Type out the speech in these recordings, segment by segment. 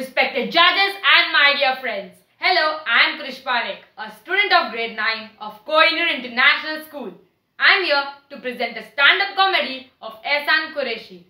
respected judges and my dear friends. Hello, I am Krish Parekh, a student of grade 9 of Kohinoor International School. I am here to present a stand-up comedy of Ehsan Qureshi.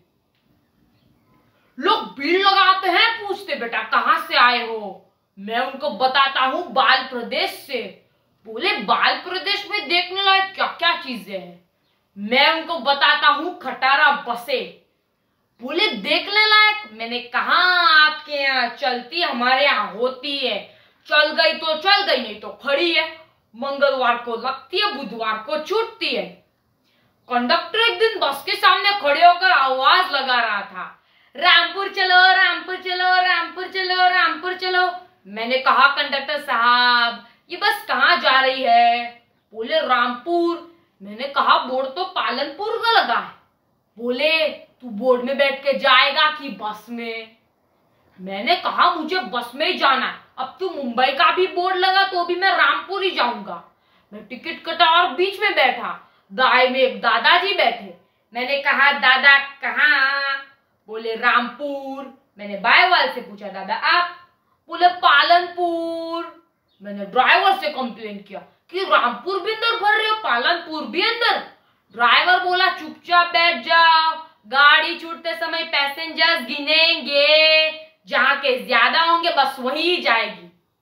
लोग भीड़ लगाते हैं, पूछते बेटा कहाँ से आए हो। मैं उनको बताता हूँ बाल प्रदेश से। बोले बाल प्रदेश में देखने लायक क्या क्या चीजें हैं। मैं उनको बताता हूँ खटारा बसे। बोले देखने लायक। मैंने कहा आपके यहाँ चलती, हमारे यहाँ होती है। चल गई तो चल गई, नहीं तो खड़ी है। मंगलवार को लगती है, बुधवार को छूटती है। कंडक्टर एक दिन बस के सामने खड़े होकर आवाज लगा रहा था, रामपुर चलो, रामपुर चलो, रामपुर चलो, रामपुर चलो। मैंने कहा कंडक्टर साहब ये बस कहाँ जा रही है। बोले रामपुर। मैंने कहा बोर्ड तो पालनपुर का लगा है। बोले तू बोर्ड में बैठ के जाएगा कि बस में। मैंने कहा मुझे बस में ही जाना है। अब तू मुंबई का भी बोर्ड लगा तो भी मैं रामपुर ही जाऊंगा। मैं टिकट कटा और बीच में बैठा। दाएं में एक दादाजी बैठे। मैंने कहा दादा कहाँ। बोले रामपुर। मैंने बाएं वाले से पूछा दादा आप। बोले पालनपुर। मैंने ड्राइवर से कंप्लेन किया कि रामपुर भी अंदर भर रहे हो, पालनपुर भी अंदर। ड्राइवर बोला चुपचाप बैठ जाओ, गाड़ी छूटते समय पैसेंजर्स गिनेंगे, जहां के ज्यादा होंगे बस वही जाएगी।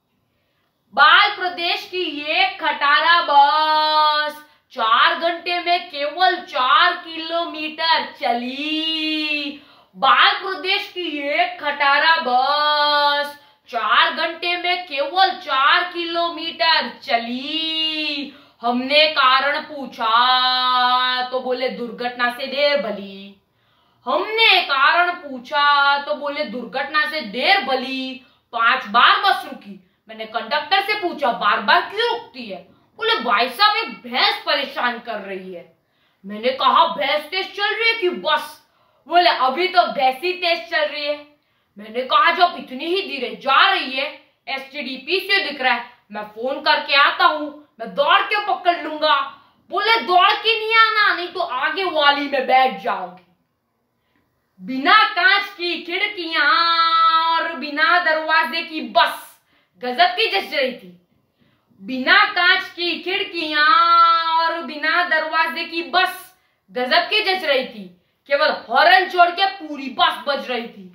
बाल प्रदेश की ये खटारा बस 4 घंटे में केवल 4 किलोमीटर चली। बाल प्रदेश की ये खटारा बस 4 घंटे में केवल 4 किलोमीटर चली। हमने कारण पूछा तो बोले दुर्घटना से देर भली। हमने कारण पूछा तो बोले दुर्घटना से देर भली। 5 बार बस रुकी। मैंने कंडक्टर से पूछा बार बार क्यों रुकती है। बोले भाई साहब एक भैंस परेशान कर रही है। मैंने कहा भैंस तेज चल रही है कि बस। बोले अभी तो भैंस ही तेज चल रही है। मैंने कहा जब इतनी ही धीरे जा रही है, एसटीडीपी से दिख रहा है, मैं फोन करके आता हूँ, मैं दौड़ के पकड़ लूंगा। बोले दौड़ के नहीं आना, नहीं तो आगे वाली में बैठ जाओगे। बिना कांच की खिड़कियां और बिना दरवाजे की बस गजब की जच रही थी। बिना कांच की खिड़कियां और बिना दरवाजे की बस गजब की जच रही थी। केवल हॉर्न छोड़ के पूरी बस बज रही थी।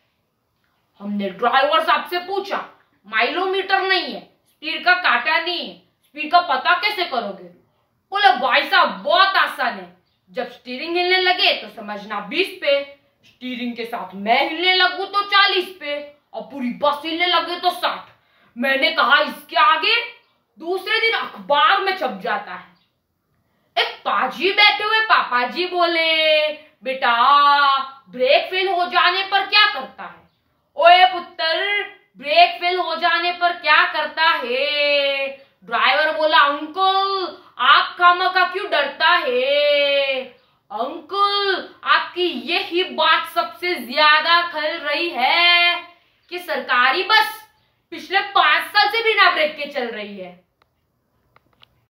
हमने ड्राइवर साहब से पूछा माइलोमीटर नहीं है, स्पीड का कांटा नहीं है, स्पीड का पता कैसे करोगे। बोले भाई साहब बहुत आसान है, जब स्टीयरिंग हिलने लगे तो समझना 20 पे, स्टीयरिंग के साथ मैं हिलने लगूं तो 40 पे, और पूरी बस हिलने लगे तो 60। मैंने कहा इसके आगे दूसरे दिन अखबार में छप जाता है। एक पाजी बैठे हुए पापा जी बोले बेटा ब्रेक फेल हो जाने पर क्या करता है। ओए पुत्र ब्रेक फेल हो जाने पर क्या करता है। ड्राइवर बोला अंकल आप खामखा क्यों डरता है। अंकल आपकी यही बात सबसे ज्यादा खल रही है कि सरकारी बस पिछले 5 साल से बिना ब्रेक के चल रही है।